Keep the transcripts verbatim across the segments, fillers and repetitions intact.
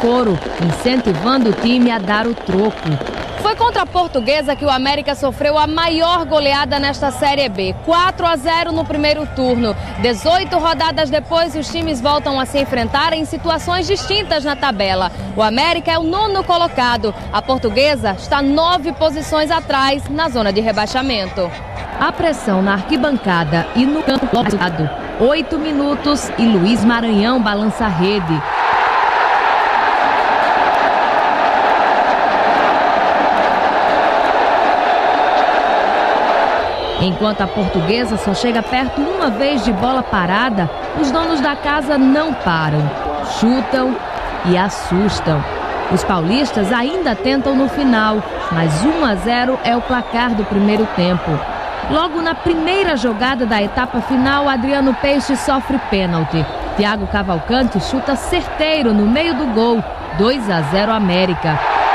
coro, incentivando o time a dar o troco. Foi contra a Portuguesa que o América sofreu a maior goleada nesta Série B, quatro a zero no primeiro turno. dezoito rodadas depois, os times voltam a se enfrentar em situações distintas na tabela. O América é o nono colocado, a Portuguesa está nove posições atrás na zona de rebaixamento. A pressão na arquibancada e no campo lado. Oito minutos e Luiz Maranhão balança a rede. Enquanto a Portuguesa só chega perto uma vez de bola parada, os donos da casa não param, chutam e assustam. Os paulistas ainda tentam no final, mas um a zero é o placar do primeiro tempo. Logo na primeira jogada da etapa final, Adriano Peixe sofre pênalti. Thiago Cavalcante chuta certeiro no meio do gol, dois a zero América.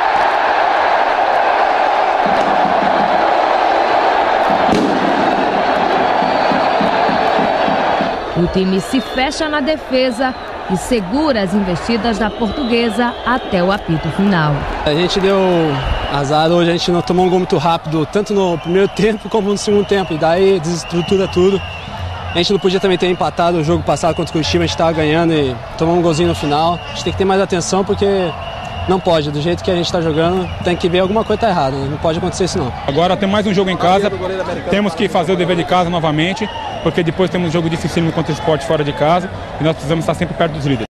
O time se fecha na defesa e segura as investidas da Portuguesa até o apito final. A gente deu azar hoje, a gente não tomou um gol muito rápido, tanto no primeiro tempo como no segundo tempo, e daí desestrutura tudo. A gente não podia também ter empatado o jogo passado contra o Curitiba, a gente estava ganhando e tomamos um golzinho no final. A gente tem que ter mais atenção porque não pode, do jeito que a gente está jogando, tem que ver alguma coisa tá errada, não pode acontecer isso não. Agora tem mais um jogo em casa, temos que fazer o dever de casa novamente, porque depois temos um jogo dificílimo contra o Sport fora de casa e nós precisamos estar sempre perto dos líderes.